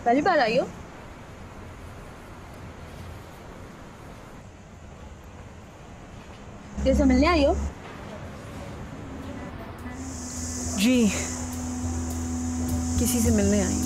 पहली बार आई हो? कैसे मिलने आई हो? जी, किसी से मिलने आई हूँ।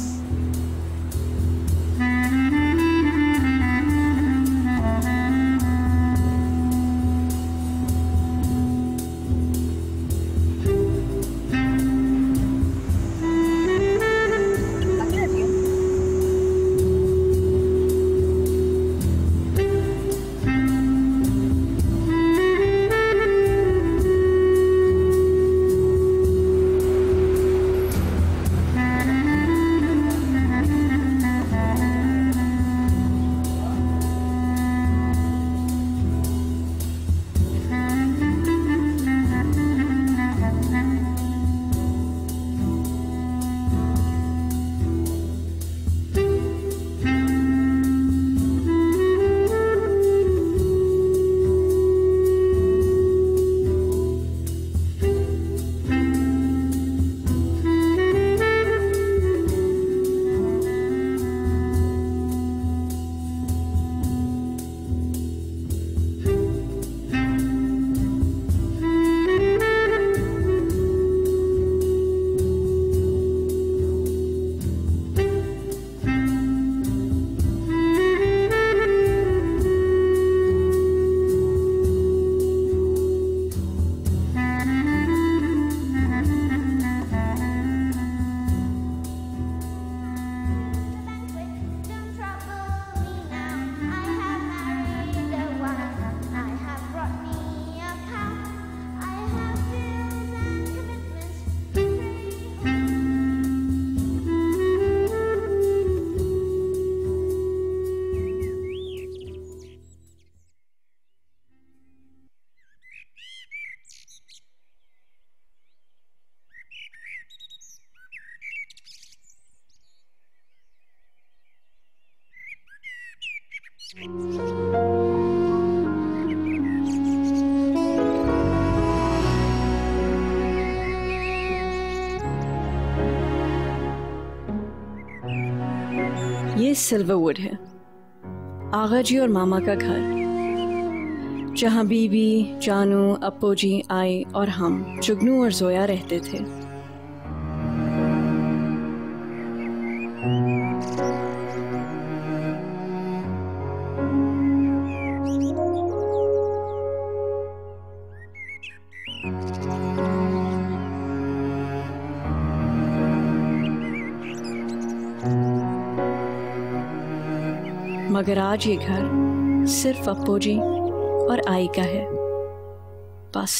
ये सिल्वरवुड है, आगा जी और मामा का घर, जहाँ बीबी, जानू, अप्पू जी, आई और हम, जुगनू और जोया रहते थे। मगर आज ये घर सिर्फ अप्पू जी और आई का है, बस।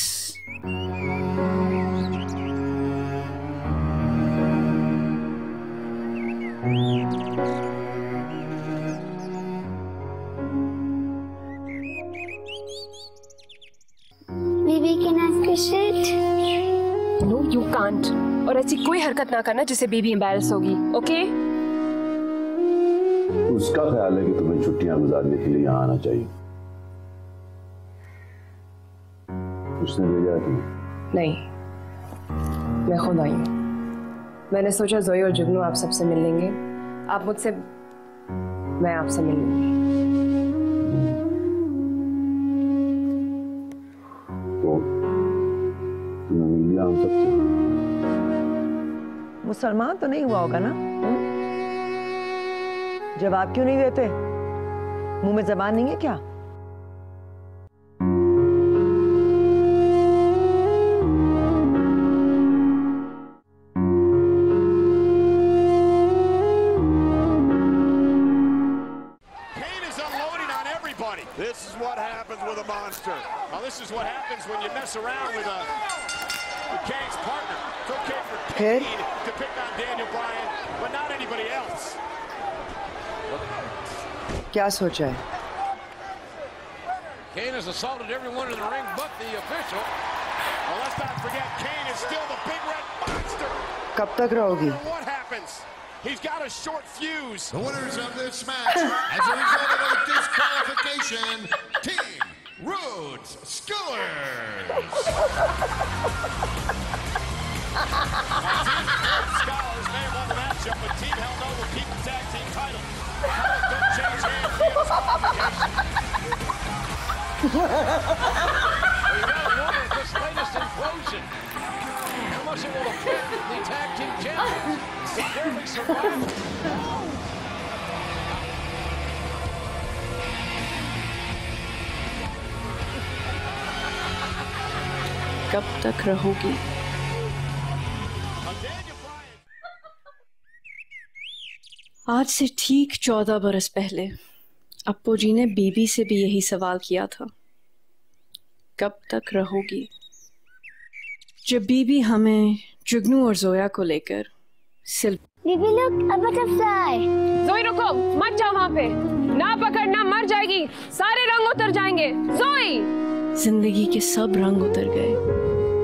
Baby, can I squish it? No, you can't. और ऐसी कोई हरकत ना करना जिससे बेबी एम्बैरस होगी, ओके? उसका ख्याल है कि तुम्हें छुट्टियां गुजारने के लिए यहाँ आना चाहिए। उसने भेजा है तुम्हें? नहीं, मैं खुद आई हूँ। मैंने सोचा जोई और जुगनू आप सबसे मिल लेंगे, आप मुझसे, मैं आपसे मिल लूंगी। तो तुम्हें मिल लिया हम सबसे? मुसलमान तो नहीं हुआ होगा ना? जवाब क्यों नहीं देते? मुंह में जबान नहीं है क्या? This is what happens with a monster. Now this is what happens when you mess around with Kane's partner. It's okay for Kane to pick on Daniel Bryan, but not anybody else. क्या सोचा है? Kane has assaulted everyone in the ring but the official. Well, let's not forget Kane is still the big red monster. कब तक रहोगी? What happens? He's got a short fuse. The winners of this match, as a result of a disqualification, Team Rhodes Scholars. Team Rhodes Scholars may have won the matchup, but Team Hell No will keep the tag team title. This latest implosion. How much it will affect the tag team champions? They barely survived. कब तक रहोगी? आज से ठीक 14 बरस पहले अप्पू जी ने बीबी से भी यही सवाल किया था, कब तक रहोगी? जब बीबी हमें जुगनू और जोया को लेकर बीबी लुक, अ बटरफ्लाई। जोई रुको, मत जाओ वहाँ पे, ना पकड़ना, मर जाएगी, सारे रंग उतर जाएंगे। जोई! जिंदगी के सब रंग उतर गए,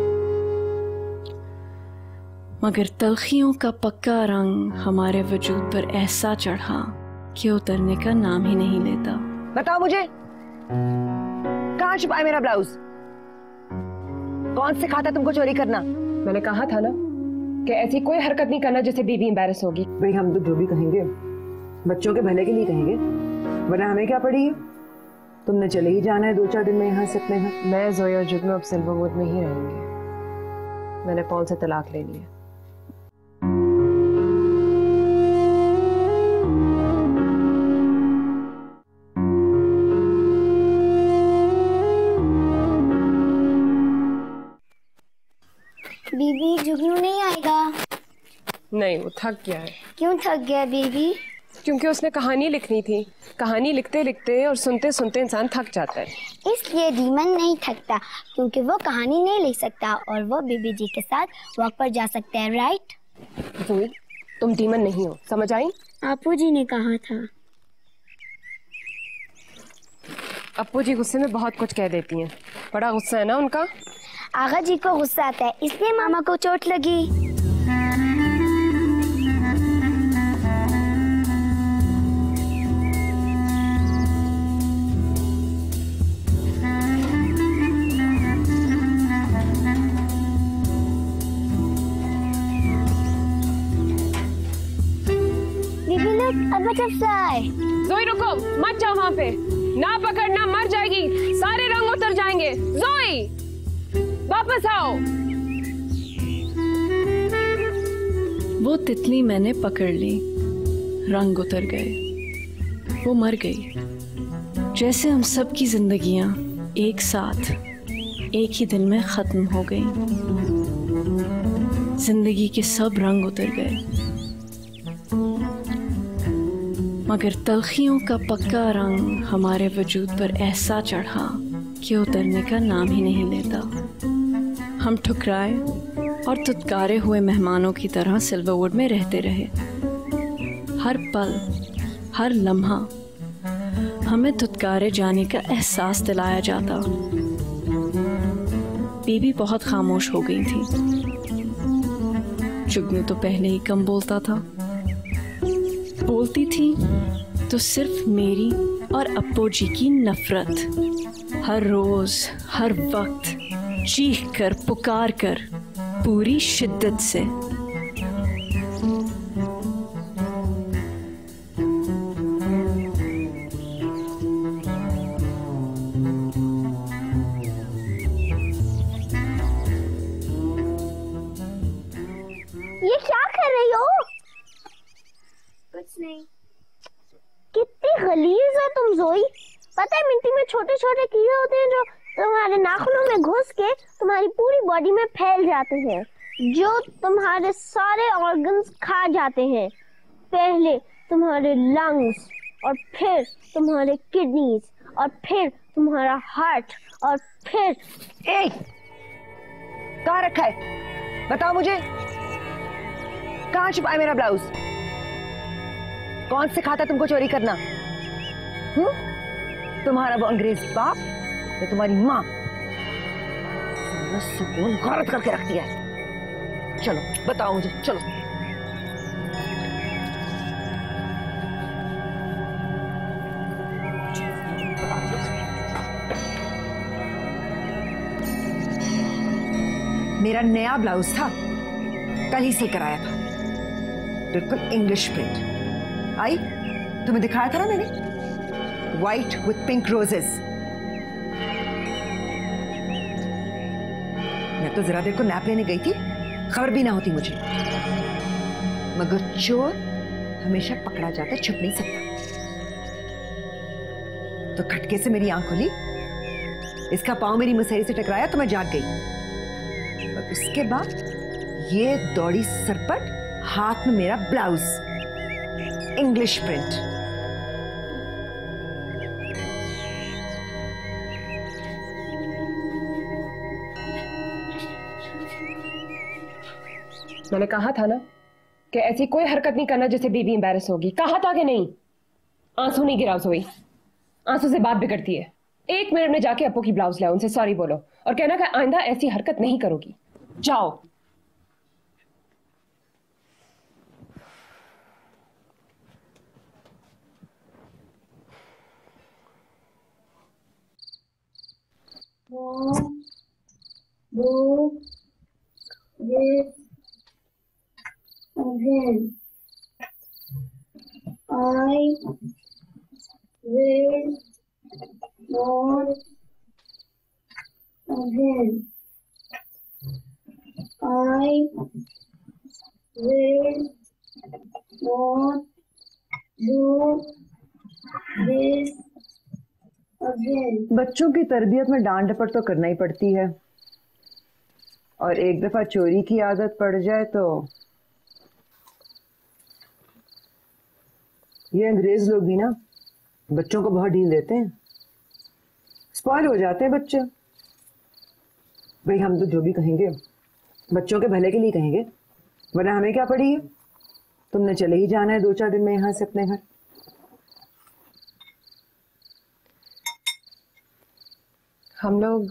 मगर तलखियों का पक्का रंग हमारे वजूद पर ऐसा चढ़ा कि उतरने का नाम ही नहीं लेता। बताओ मुझे, कहाँ छुपा है मेरा ब्लाउज? कौन सिखाता तुमको चोरी करना? मैंने कहा था ना कि ऐसी कोई हरकत नहीं करना जिससे बीबी एम्बैरस होगी। भाई हम तो जो भी कहेंगे बच्चों के भले के लिए कहेंगे, वरना हमें क्या पड़ी है? तुमने चले ही जाना है 2-4 दिन में यहाँ से अपने घर। मैं, जोई और जुगनू अब सिल्वरवुड में ही रहेंगे। मैंने पॉल से तलाक ले लिया। बीबी, जुगनू नहीं आएगा? नहीं, वो थक गया है। क्यों थक गया बीबी? क्योंकि उसने कहानी लिखनी थी। कहानी लिखते लिखते और सुनते सुनते इंसान थक जाता है। इसलिए डीमन नहीं थकता, क्योंकि वो कहानी नहीं लिख सकता और वो बीबी जी के साथ वॉक पर जा सकता है, राइट? जोई, तुम डीमन नहीं हो, समझ आई? आपू जी ने कहा था। अप्पू जी गुस्से में बहुत कुछ कह देती हैं। बड़ा गुस्सा है ना उनका। आगा जी को गुस्सा आता है, इसलिए मामा को चोट लगी। Bibi look, a butterfly. Joey रुको, मत जाओ वहाँ पे, ना पकड़ना, मर जाएगी, सारे रंग उतर जाएंगे। जोई, वापस आओ। वो तितली मैंने पकड़ ली, रंग उतर गए, वो मर गई। जैसे हम सब की जिंदगियां एक साथ एक ही दिन में खत्म हो गई। जिंदगी के सब रंग उतर गए, मगर तलखियों का पक्का रंग हमारे वजूद पर ऐसा चढ़ा कि उतरने का नाम ही नहीं लेता। हम ठुकराए और तुतकारे हुए मेहमानों की तरह सिल्वरवुड में रहते रहे। हर पल, हर लम्हा हमें तुतकारे जाने का एहसास दिलाया जाता। बीबी बहुत खामोश हो गई थी। जुगनू तो पहले ही कम बोलता था। बोलती थी तो सिर्फ मेरी और अप्पू जी की नफरत। हर रोज, हर वक्त चीख कर, पुकार कर, पूरी शिद्दत से। ये क्या कर रही हो? कुछ नहीं। कितनी गलीज हो तुम जोई। पता है मिट्टी में छोटे छोटे कीड़े होते हैं जो तुम्हारे नाखूनों में घुस के तुम्हारी पूरी बॉडी में फैल जाते हैं, जो तुम्हारे सारे ऑर्गन्स खा जाते हैं। पहले तुम्हारे लंग्स, और फिर तुम्हारे किडनीज, और फिर तुम्हारा हार्ट, और फिर कहाँ रखा है? बताओ मुझे, कहाँ छुपा है मेरा ब्लाउज? कौन सिखाता तुमको चोरी करना? तुम्हारा वो अंग्रेज बाप या तुम्हारी माँ? सुकून गौरत करके रख दिया है। चलो बताओ मुझे, चलो। मेरा नया ब्लाउज था, कल ही सिल कराया था, बिल्कुल इंग्लिश प्रिंट। आई, तुम्हें दिखाया था ना मैंने, व्हाइट विथ पिंक रोजेस। तो जरा देर को नैप लेने गई थी, खबर भी ना होती मुझे। मगर चोर हमेशा पकड़ा जाता, छुप नहीं सकता। तो खटके से मेरी आंख खुली, इसका पांव मेरी मुसहरी से टकराया तो मैं जाग गई। और उसके बाद ये दौड़ी सरपट, हाथ में मेरा ब्लाउज, इंग्लिश प्रिंट। मैंने कहा था ना कि ऐसी कोई हरकत नहीं करना जिससे बेबी एम्बैरस होगी। कहा था कि नहीं? आंसू नहीं गिराओ जोई, आंसू से बात बिगड़ती है। 1 मिनट में जाके अपू की ब्लाउज लाओ, उनसे सॉरी बोलो और कहना कि आइंदा ऐसी हरकत नहीं करोगी। जाओ। Again, I will not again. I will not do this again. बच्चों की तरबियत में डांट डपट तो करना ही पड़ती है, और एक दफा चोरी की आदत पड़ जाए तो ये अंग्रेज लोग भी ना बच्चों को बहुत ढील देते हैं, स्पॉइल हो जाते हैं बच्चे। भाई हम तो जो भी कहेंगे बच्चों के भले के लिए कहेंगे, वरना हमें क्या पड़ी है? तुमने चले ही जाना है 2-4 दिन में यहां से अपने घर। हम लोग,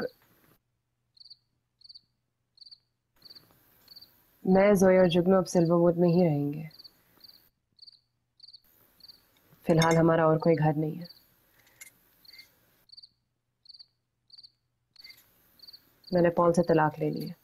मैं, जोई और जुगनू अब सिल्वरवुड में ही रहेंगे। फिलहाल हमारा और कोई घर नहीं है। मैंने पॉल से तलाक ले ली है।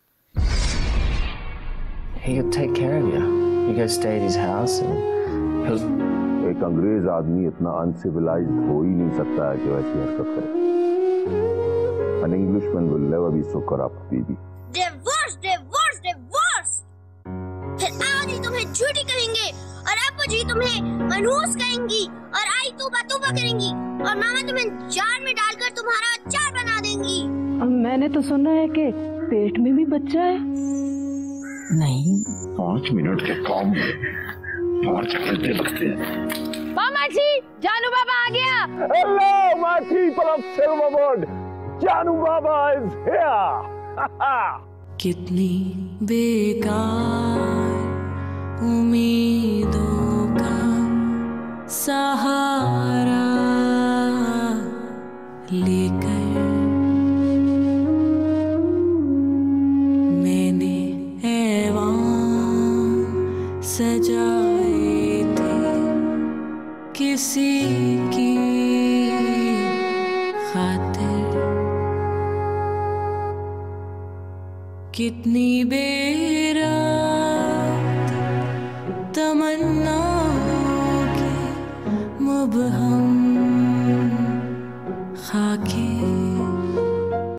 He could take care of you. You guys stay at his house and he'll... एक अंग्रेज आदमी इतना अनसिविलाइज्ड हो ही नहीं सकता है कि वैसी हरकत करे। An Englishman will never be so corrupt, baby. Divorce, divorce, divorce. फिर आज ही तुम्हें झूठी कहेंगे और अब्बू जी तुम्हें मनहूस कहेंगी और आई तूबा तूबा करेंगी और मामा तुम्हें जार में डालकर तुम्हारा अचार बना देंगी। मैंने तो सुना है कि पेट में भी बच्चा है। नहीं, 5 मिनट के काम में 4 चक्कर लगते हैं। मामा जी, जानू बाबा आ गया। Hello, my people of Silverwood. जानू बाबा is here. कितनी बेकार उम्मीदों का सहारा लेकर मैंने ऐवान सजाए थे किसी की खातिर। कितनी बेकार